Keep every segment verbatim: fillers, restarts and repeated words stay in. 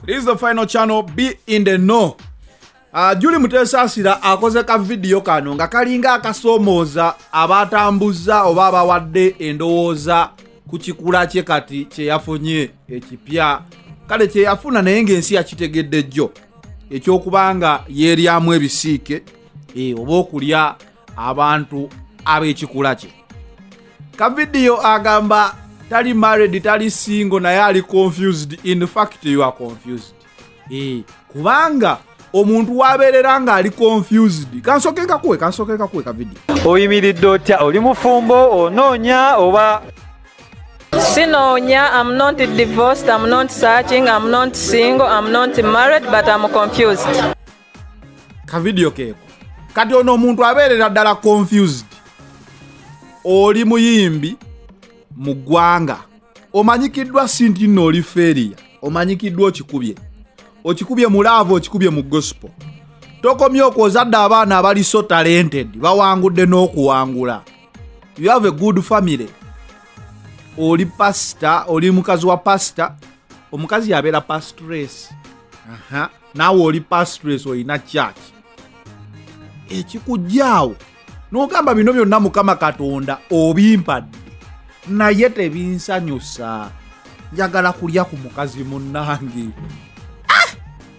This is the final channel, be in the know. Uh, Julie Mutesasira akoze ka video kano nga kalinga akasomoza abatambuza oba abawadde endowooza ku kikula kye kati kye yafunye ekipya. Kale kye yafuna naye ng'ensi yakitegedde jjo ekyokubanga yeeryamu ebisiike e, oba okulya abantu ab'ekikula kye. Ka video agamba tali married, tali single, naye ali confused. In fact, you are confused. E, kubanga omuntu waberera nga ali confused. Kansoke kakuwe, kansoke kakuwe ka video. Oyimiridde otya? Oli mufumbo, onoonya oba? Sinonya, I'm not divorced, I'm not searching, I'm not single, I'm not married, but I'm confused. Ka video keeko. Kati ono omuntu aberera ddala confused. Oli muyimbi mu ggwanga. Omanyikiddwa sinti nno oli feria. Omanyikiddwa okikubye. Okikubye mu love, okikubye mu gospel. Tokomye okozadde abaana abali so talented. Bawangudde n'okuwangula. You have a good family. Oli pastor, oli mukazi wa pastor. Omukazi yabeera pastress. Aha. Naawe oli pastress olina church. Ekikujjaawo n'ogamba bino byonna Mukama Katonda obimpadde naye tebinsanyusa. Njagala kulya ku mukazi munnange. Ah!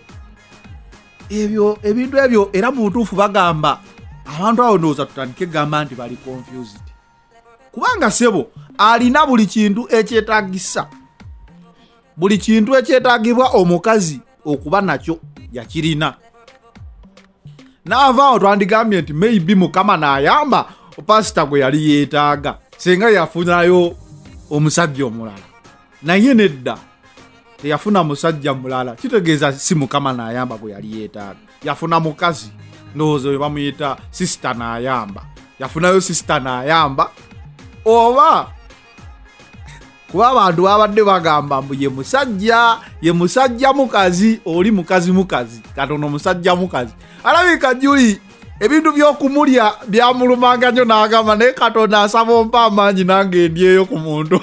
Ebyo ebintu ebyo era mu butuufu bagamba abantu awo ndowooza tutandike gamba nti bali confused. Kubanga sebo alina buli kintu ekyetaagisa. Buli kintu ekyetaagibwa omukazi okuba nakyo yakirina. Naavaawo twandigambye nti maybe Mukama n'ayamba pastor gwe yali yeetaaga senga yafunayo omusajja omulala. Naye nedda teyafuna musajja mulala. Kitegeeza si Mukama n'ayamba gwe yali yeetaaga. Yafuna mukazi. Ndowooza we bamuyita sister n'ayamba. Yafunayo sister n'ayamba. Oba kuba abantu babadde bagamba mbu ye musajja, ye musajja mukazi, oli mukazi mukazi. Katono musajja mukazi. Alabika Julie ebintu by'okumulya byamulumanga nnyo n'agamba naye Katonda asaba ompa amaanyi nange ndyeyo ku muntu.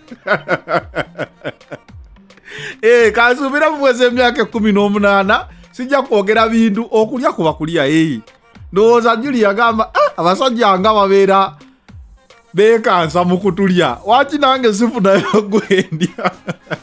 Eh, kansuubira mu mwezi emyaka ekkumi n'omunaana sijja kwogera bintu okulya kuba kulya. Eh, ndowooza Julie yagamba ah, abasajja nga babeera beekansa mu kutulya. Waki nange sifunayo gwendya.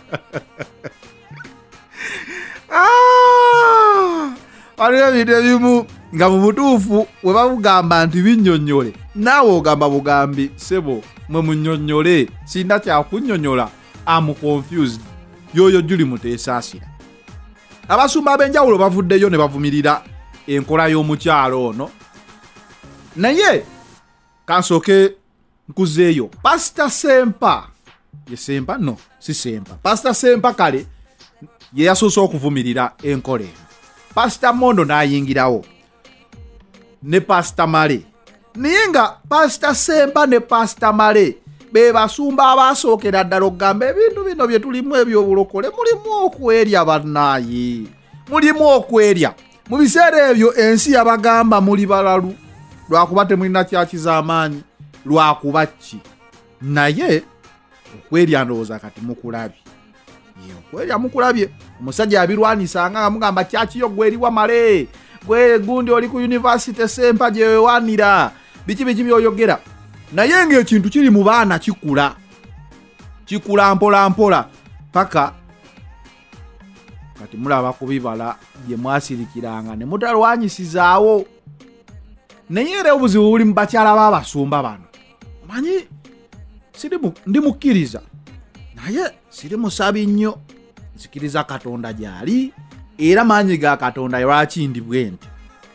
Ah! Waliwo ebintu ebimu nga mu butuufu we babugamba nti binnyonnyole. Naawe ogamba bugambi sebo mwe munnyonnyole. Sinda kyakunnyonnyola. Am confused. Yoyo Julie Mutesaasira. Abasumba ab'enjawulo bavuddeyo ne bavumirira enkola y'omukyalo ono. Naye kansooke nkuzeeyo. Pastor Sempa. Ye Sempa? No, si Sempa. Pastor Sempa kale ye yasoose okuvumirira enkola eno. Pastor Mondo n'ayingirawo ne Pastor Male. Naye nga Pastor Sempa ne Pastor Male be basumba abasookera ddala okugamba ebintu bino bye tulimu ebyobulokole mulimu okwerya bannaaye. Mulimu okwerya. Mu biseera ebyo ensi yabagamba muli balalu lwakuba temulina kyakizamaanyi lwakuba ki. Naye okwerya ndowooza kati mukulabye. Okwerya mukulabye. Omusajja abirwanisanga nga mugamba kyakiyo gwe eriwa Male. Gwe gundi oli ku university Sempa gye wewanira. Biki biki byoyogera. Naye ng'ekintu kiri mu baana kikula. Kikula mpola mpola. Paka kati mulaba ku bibala bye mwasirikiranga ne mutalwanyisizaawo. Naye era obuzibu buli mu bakyala b'abasumba bano. Manyi sirimu ndi mukkiriza. Naye siri musabi nnyo. Nsikiriza Katonda gyali era maanyi ga Katonda lwaki ndi bwenti.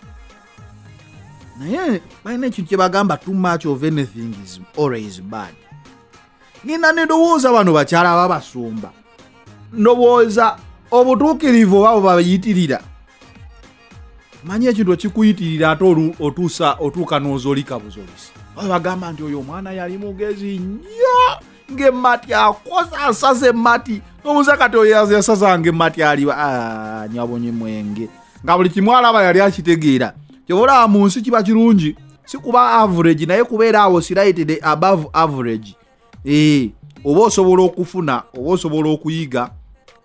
Naye balina ekintu kye bagamba too much of anything is always bad. Nina nedowooza bano bakyala b'abasumba. Ndowooza obutuukirivu babo bayitirira. Manyi ekintu kikuyitirira ate otuusa otuuka n'ozolika buzolisi. Bagamba nti oyo omwana yali mugezi nnyo ng'emmati akosa asaze emmati. N'omuza kati oyo yasazanga emmati aliba ah, nyabonye mwenge. Nga buli kimu alaba yali akitegeera. Kyobulaba mu nsi kiba kirungi si kuba average naye kubeera awo slightly above average. Eh, oba osobola okufuna oba osobola okuyiga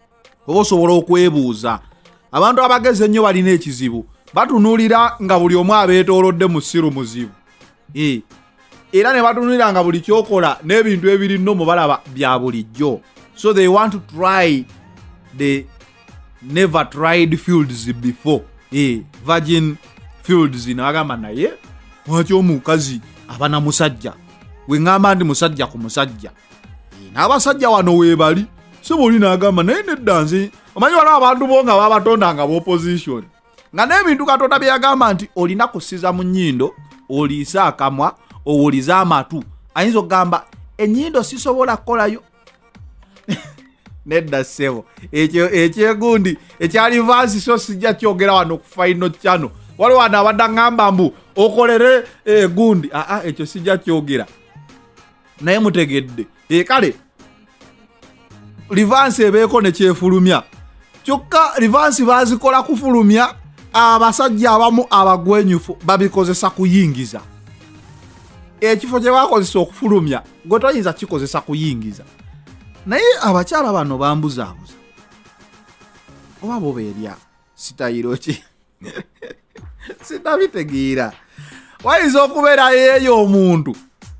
oba osobola okwebuuza. Abantu abageze ennyo balina ekizibu batunuulira nga buli omu abeetoolodde mu ssiru muzibu, e. era ne batunuulira nga buli kyokola n'ebintu ebiri nno mubalaba bya bulijjo. So they want to try the never tried fields before, e. virgin fields nabagamba naye lwaki omukazi aba na musajja, we ngamba ndi musajja ku musajja, e. n'abasajja wano weebali seboli n'agamba naye nedda nze omanyi waliwo abantu bo nga babatonda nga b'opposition nga n'ebintu Katonda bye yagamba nti olina kusiza mu nnyindo, oliisa akamwa, owuliza amatu, ayinza okugamba ennyindo sisobola kukolayo. Nedda ssebo ekyo ekyegundi ekyali vansi so sijja kyogera wano ku Final Channel. Waliwo wano abadde aŋŋamba mbu okolere egundi, aa ekyo sijja kyogera naye mutegedde. E kale Rivansi ebeeko ne kyefulumya kyokka Rivansi bazikola kufulumya, abasajja abamu abagwenyufu babikozesa kuyingiza. Ekifo kye bakozesa okufulumya gwe toyinza kikozesa kuyingiza. Naye abakyala bano bambuzaabuza oba bo beerya sitayiro ki sitabitegeera. Wayinza okubeera yeeyo omuntu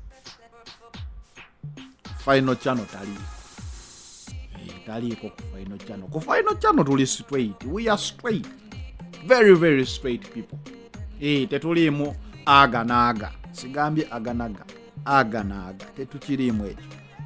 Final Channel tali taliiko ku Final Channel. Ku Final Channel tuli straight, we are straight, very very straight people. Eh, tetuliimu aga naaga, sigambye aga naga, aga naaga tetukiriimu ekyo.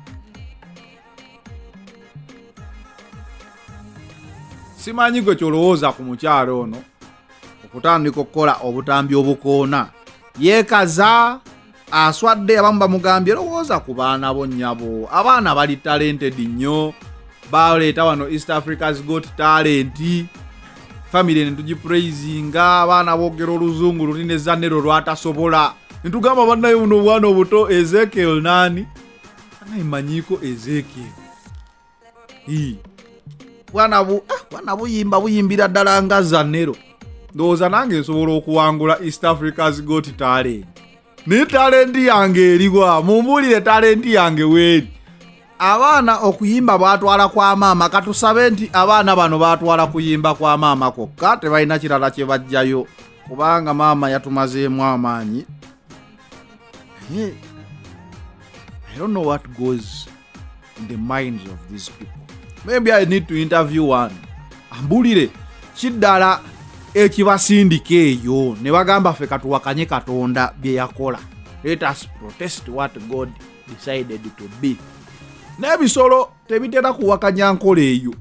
Simanyi gwe kyolowooza ku mukyalo ono okutandika okukola obutambi obukoona, yeekaza aswadde abamu bamugambye lowooza ku baana bo nnyabo, abaana bali talented nnyo, baleeta wano East Africa's Got Talent, family netugipraisinga, abaana boogera oluzungu luli ne Zanero lwatasobola, netugamba bannaye buno obwana obuto Ezekiel nani anayimanyiiko Ezekiel i bwana bu ah bwana buyimba buyimbira ddala nga Zanero. Ndowooza nange nsobola okuwangula East Africa's Got Talent. Ne talent yange erigwa, mumbulire talent yange weeri. Abaana okuyimba batwala kwa maama, katusabe nti abaana bano batwala kuyimba kwa maama kokka, tebalina kirala kye bajjayo kubanga maama yatumazeemu amaanyi. Hey, I don't know what goes in the minds of these people. Maybe I need to interview one. Ambulire kiddala ekibasindika eyo ne bagamba ffe katuwakanye Katonda bye yakola. Let us protest what God decided to be. N'ebisolo tebitera kuwakanya nkola eyo.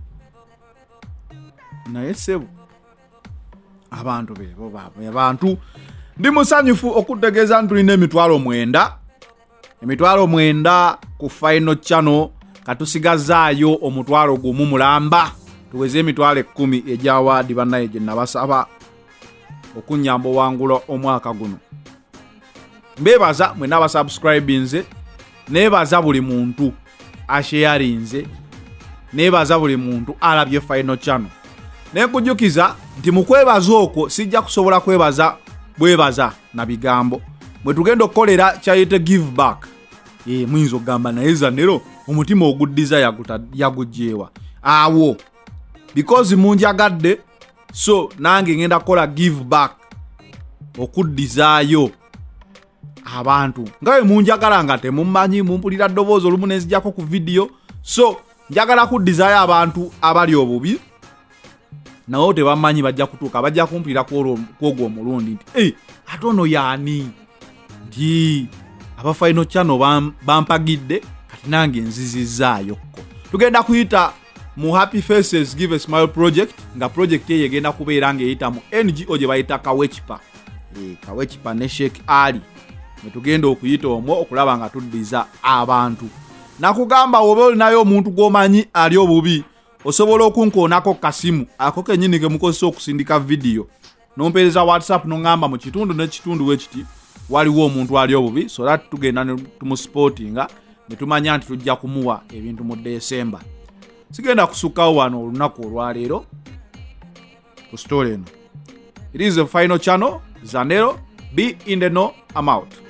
Naye ssebo abantu bebo babo abantu ndi musanyufu okutegeeza ntulina emitwalo mwenda emitwalo mwenda ku Final Channel, katusigazaayo omutwalo gumu mulamba tuweze emitwalo ekkumi egy'awaadi bannaye gye nabasaba okunnyamba owangula omwaka guno. Mbeebaza mwenna abasubscribinze, neebaza buli muntu asharinze, neebaza buli muntu alabye Final Channel. Nekujjukiza nti mu kwebaza okwo sijja kusobola kwebaza bwebaza na bigambo. Mwe tugenda okukolera kyayite give back. Eh, muyinza okugamba naye Zanero omutima oguddiza yagujeewa awo because munjagadde, so nange ngenda kukola give back okuddizaayo abantu nga bwe munjagala nga temumanyi mumpulira ddoboozi olumu nenzijjako ku video, so njagala kuddizaayo abantu abali obubi nawo tebamanyi bajja kutuuka bajja kumpulira kwogwo omulundi nti hey, ate ono yaani nti aba Final Channel bampagidde kati nange nzizizzaayokko. Tugenda kuyita mu Happy Faces Give a Smile project, nga project eyo egenda kubeera ng'eyita mu N G O gye bayita Kawechipa. E, Kawechipa ne Sheikh Ali netugenda okuyita omwo okulaba nga tuddiza abantu. Nakugamba oba olinayo omuntu gw'omanyi ali obubi, osobola okunkoonako kasimu ako kennyini ke mukozesa okusindika video, nompeereza WhatsApp nongamba mu kitundu n'ekitundu wekiti waliwo omuntu ali obubi, so that tugenda ne tumusportinga ne tumanya nti tujja kumuwa ebintu mu December. Sigenda kusukkawo wano olunaku olwaleero ku story eno. It is the Final Channel. Zanero, be in the know, I'm out.